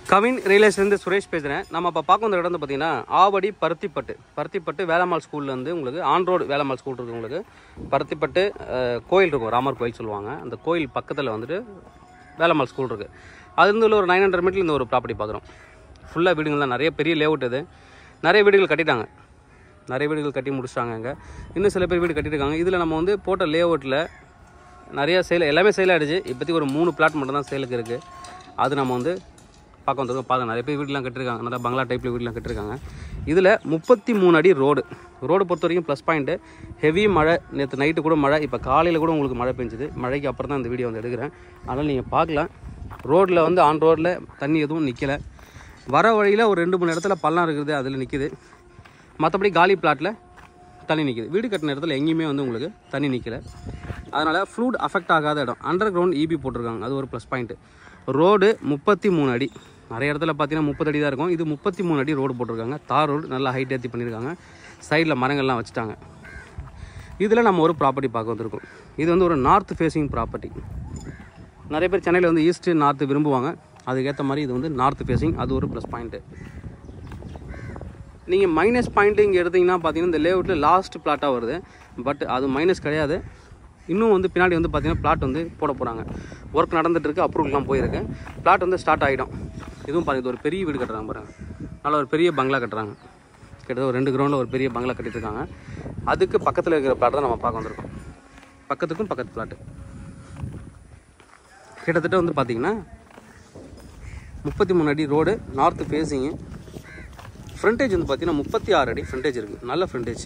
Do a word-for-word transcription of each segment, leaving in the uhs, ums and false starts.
Kavin real estate Suresh பேசுகிறேன். நம்ம இப்போ பார்க்க வந்த இடம் வந்து பார்த்தீங்கன்னா ஆவடி பருத்திப்பட்டு பருத்திப்பட்டு வேலம்மாள் ஸ்கூல்லேருந்து உங்களுக்கு ஆன் ரோடு வேலம்மாள் ஸ்கூல் இருக்குது. உங்களுக்கு பருத்திப்பட்டு கோயில் இருக்கும், ராமர் கோயில் சொல்லுவாங்க. அந்த கோயில் பக்கத்தில் வந்துட்டு வேலம்மாள் ஸ்கூல் இருக்குது. அதுலேருந்து ஒரு நைன் ஹண்ட்ரட் மீட்டரில் இந்த ஒரு ப்ராப்பர்ட்டி பார்க்குறோம். ஃபுல்லாக வீடுகள் தான், நிறைய பெரிய லேஅவுட் இது. நிறைய வீடுகள் கட்டிட்டாங்க, நிறைய வீடுகள் கட்டி முடிச்சிட்டாங்க. இங்கே இன்னும் சில பேர் வீடு கட்டியிருக்காங்க. இதில் நம்ம வந்து போட்ட லேஅவுட்டில் நிறைய சேல் எல்லாமே சேல் ஆகிடுச்சு. இப்போதைக்கு ஒரு மூணு பிளாட் மட்டும் தான் சேலுக்கு இருக்குது. அது நம்ம வந்து பார்க்க வந்துருக்கோம். பார்க்க நிறைய பேர் வீடெலாம் கட்டிருக்காங்க, நல்லா பங்களா டைப்பில் வீடெலாம் கட்டிருக்காங்க. இதில் முப்பத்தி மூணு அடி ரோடு ரோடு பொறுத்த வரைக்கும் ப்ளஸ் பாயிண்ட்டு. ஹெவி மழை, நேற்று நைட்டு கூட மழை, இப்போ காலையில் கூட உங்களுக்கு மழை பெஞ்சுது. மழைக்கு அப்புறம் தான் இந்த வீடியோ வந்து எடுக்கிறேன். அதனால் நீங்கள் பார்க்கலாம். ரோட்டில் வந்து ஆன் ரோட்டில் தண்ணி எதுவும் நிற்கலை. வர வழியில் ஒரு ரெண்டு மூணு இடத்துல பள்ளம் இருக்குது, அதில் நிற்கிது. மற்றபடி காலி பிளாட்டில் தண்ணி நிற்கிது. வீடு கட்டின இடத்துல எங்கேயுமே வந்து உங்களுக்கு தண்ணி நிற்கலை. அதனால் ஃப்ளூட் அஃபெக்ட் ஆகாத இடம். அண்டர் கிரவுண்ட் இபி போட்டிருக்காங்க, அது ஒரு ப்ளஸ் பாயிண்ட்டு. ரோடு முப்பத்தி மூணு அடி. நிறைய இடத்துல பார்த்தீங்கன்னா முப்பது அடி தான் இருக்கும். இது முப்பத்தி மூணு அடி ரோடு போட்டிருக்காங்க. தார் ரோடு நல்லா ஹைட் ஏற்றி பண்ணியிருக்காங்க. சைடில் மரங்கள்லாம் வச்சுட்டாங்க. இதில் நம்ம ஒரு ப்ராப்பர்ட்டி பார்க்க வந்திருக்கோம். இது வந்து ஒரு நார்த் ஃபேஸிங் ப்ராப்பர்ட்டி. நிறைய பேர் சென்னையில் வந்து ஈஸ்ட்டு நார்த்து விரும்புவாங்க. அதுக்கேற்ற மாதிரி இது வந்து நார்த் ஃபேஸிங், அது ஒரு ப்ளஸ் பாயிண்ட்டு. நீங்கள் மைனஸ் பாயிண்ட்டு இங்கே எடுத்திங்கன்னா பார்த்தீங்கன்னா இந்த லேஅவுட்டில் லாஸ்ட் பிளாட்டாக வருது. பட் அது மைனஸ் கிடையாது. இன்னும் வந்து பின்னாடி வந்து பார்த்தீங்கன்னா பிளாட் வந்து போட போகிறாங்க. ஒர்க் நடந்துகிட்ருக்கு, அப்ரூவல்லாம் போயிருக்கு. பிளாட் வந்து ஸ்டார்ட் ஆகிடும். இதுவும் பாருங்கள், இது ஒரு பெரிய வீடு கட்டுறாங்க பாருங்கள். நல்லா ஒரு பெரிய பங்களா கட்டுறாங்க. கிட்டத்தட்ட ஒரு ரெண்டு கிரவுண்டில் ஒரு பெரிய பங்களா கட்டிட்டுருக்காங்க. அதுக்கு பக்கத்தில் இருக்கிற பிளாட் தான் நம்ம பார்க்க வந்திருக்கோம். பக்கத்துக்கும் பக்கத்து பிளாட்டு கிட்டத்தட்ட வந்து பார்த்திங்கன்னா முப்பத்தி மூணு அடி ரோடு, நார்த்து ஃபேஸிங்கு. ஃப்ரண்டேஜ் வந்து பார்த்திங்கன்னா முப்பத்தி ஆறு அடி ஃப்ரண்டேஜ் இருக்குது. நல்ல ஃப்ரண்டேஜ்.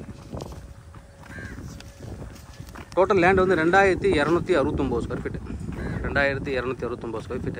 டோட்டல் லேண்ட் வந்து ரெண்டாயிரத்தி இரநூத்தி அறுபத்தொம்போது ஸ்கொயர் ஃபீட்டு ரெண்டாயிரத்தி இரநூத்தி அறுபத்தொம்போது ஸ்கொயர் ஃபீட்டு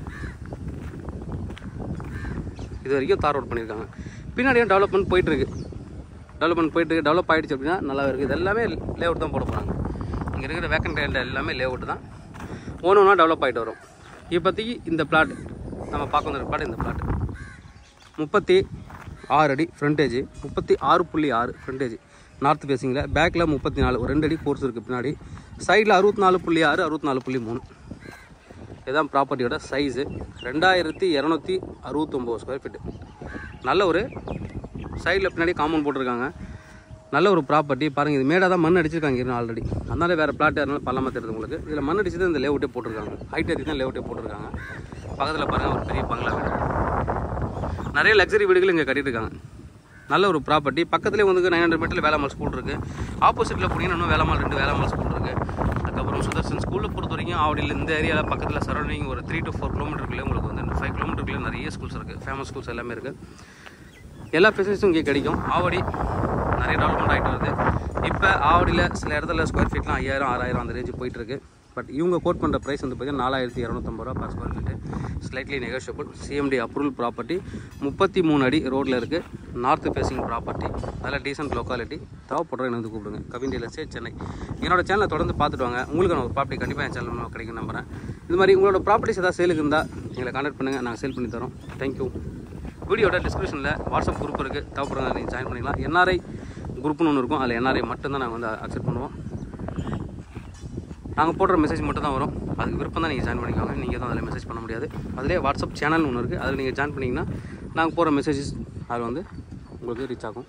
இது வரைக்கும் தார் ரோட் பண்ணியிருக்காங்க. பின்னாடியும் டெவலப்மெண்ட் போயிட்டுருக்கு. டெவலப்மெண்ட் போயிட்டுருக்கு. டெவலப் ஆகிடுச்சு அப்படின்னா நல்லா இருக்குது. இது எல்லாமே லேஅவுட் தான் போட போகிறாங்க. இங்கே இருக்கிற வேக்கண்ட் லேண்ட் எல்லாமே லேஅவுட் தான். ஒன்று ஒன்றா டெவலப் ஆகிட்டு வரும். இப்போதைக்கு இந்த பிளாட் நம்ம பார்க்க வந்த பிளாட் இந்த பிளாட் முப்பத்தி ஆறு அடி ஃப்ரண்டேஜ், முப்பத்தி ஆறு புள்ளி ஆறு ஃப்ரண்டேஜ் நார்த் ஃபேஸிங்கில். பேக்கில் முப்பத்தி நாலு, ஒரு ரெண்டு அடி கோர்ஸ் இருக்குது பின்னாடி. சைடில் அறுபத்தி நாலு புள்ளி ஆறு அறுபத்தி நாலு புள்ளி மூணு இதுதான் ப்ராப்பர்ட்டியோட சைஸு. ரெண்டாயிரத்தி இரநூத்தி அறுபத்தொம்போது ஸ்கொயர் ஃபீட்டு. நல்ல ஒரு சைடில் பின்னாடி காம்பவுண்ட் போட்டிருக்காங்க. நல்ல ஒரு ப்ராப்பர்ட்டி. பாருங்கள், இது மேடாக தான் மண் அடிச்சிருக்காங்க இன்னும் ஆல்ரெடி. அதனால வேறு பிளாட் அதனால பள்ளமாக தெரியுது உங்களுக்கு. இதில் மண் அடிச்சு தான் இந்த லேஅவுட்டே போட்டிருக்காங்க. ஹைட் ஏற்றி தான் லேஅவுட்டே போட்டிருக்காங்க. பக்கத்தில் பாருங்கள் ஒரு பெரிய பங்களா வீடு. நிறைய லக்ஸரி வீடுகள் இங்கே கட்டியிருக்காங்க. நல்ல ஒரு ப்ராப்பர்ட்டி. பக்கத்துலேயே வந்து நைன் ஹண்ட்ரட் மீட்டரில் வேலம்மாள் ஸ்கூல் இருக்குது. ஆப்போசிட்டில் போனீங்கன்னா இன்னும் வேலம்மாள் ரெண்டு வேலம்மாள் ஸ்கூல் இருக்குது. அதுக்கப்புறம் சுதர்சன் ஸ்கூலில் பொறுத்த வரைக்கும் ஆவடியில் இந்த ஏரியாவில் பக்கத்தில் சரௌண்டிங் ஒரு த்ரீ டு ஃபோர் கிலோமீட்டருக்குள்ளே உங்களுக்கு வந்து ஃபைவ் கிலோமீட்டருக்குள்ளே நிறைய ஸ்கூல்ஸ் இருக்குது. ஃபேமஸ் ஸ்கூல்ஸ் எல்லாமே இருக்குது. எல்லா ஃபெசிலிட்டிஸும் இங்கே கிடைக்கும். ஆவடி நிறைய டெவலப்மெண்ட் ஆகிட்டு வருது. இப்போ ஆவடியில் சில இடத்துல ஸ்கொயர் ஃபீட்லாம் ஐயாயிரம் ஆறாயிரம் அந்த ரேஞ்சு போயிட்டுருக்கு. பட் இவங்க கோட் பண்ணுற ப்ரைஸ் வந்து பார்த்தீங்கன்னா நாலாயிரத்தி இரநூத்தம்பது ரூபா per square feet. Slightly negotiable. CMD approval property. முப்பத்தி மூணு அடி ரோட்டில் இருக்குது. North facing property. அதில் டீசன்ட் லொக்காலிட்டி. தேவைப்படுற எனக்கு கூப்பிடுங்க. Kavin real estate Chennai. என்னோட சேனலை தொடர்ந்து பார்த்துட்டு வாங்க. உங்களுக்கு நான் ஒரு ப்ராப்பர்ட்டி கண்டிப்பாக என் சேனல் கிடைக்கும் நம்புறேன். இது மாதிரி உங்களோட ப்ராப்பர்ட்டிஸ் ஏதாவது சேலுக்கு இருந்தால் எங்களை கான்டாக்ட் பண்ணுங்கள், நாங்கள் சேல் பண்ணி தரோம். தேங்க்யூ. வீடியோட டிஸ்கிரிப்ஷனில் வாட்ஸ்அப் குரூப் இருக்குது, தேவைப்படுறவங்க நீங்கள் ஜாயின் பண்ணிக்கலாம். என்ஆர்ஐ குரூப்னு ஒன்று இருக்கும். அதில் என்ஆர்ஐ மட்டும்தான் நாங்கள் வந்து அக்செப்ட் பண்ணுவோம். நாங்கள் போடுற மெசேஜ் மட்டும் தான் வரும். அதுக்கு விருப்பம் தான் நீங்கள் ஜாயின் பண்ணிக்கோங்க. நீங்கள் தான் அதில் மெசேஜ் பண்ண முடியாது. அதிலே வாட்ஸ்அப் சேனல் ஒன்று இருக்குது. அதில் நீங்கள் ஜாயின் பண்ணிங்கன்னா நாங்கள் போடுற மெசேஜஸ் அதில் வந்து உங்களுக்கு ரீச் ஆகும்.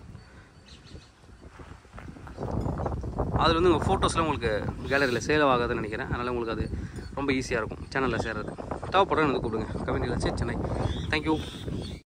அதில் வந்து உங்கள் ஃபோட்டோஸ்லாம் உங்களுக்கு கேலரியில் சேவ் ஆகாதுன்னு நினைக்கிறேன். அதனால் உங்களுக்கு அது ரொம்ப ஈஸியாக இருக்கும் சேனலில் சேர்றது. தேவைப்படுறவங்க வந்து கூப்பிடுங்க. Kavin real estate Chennai. Thank you.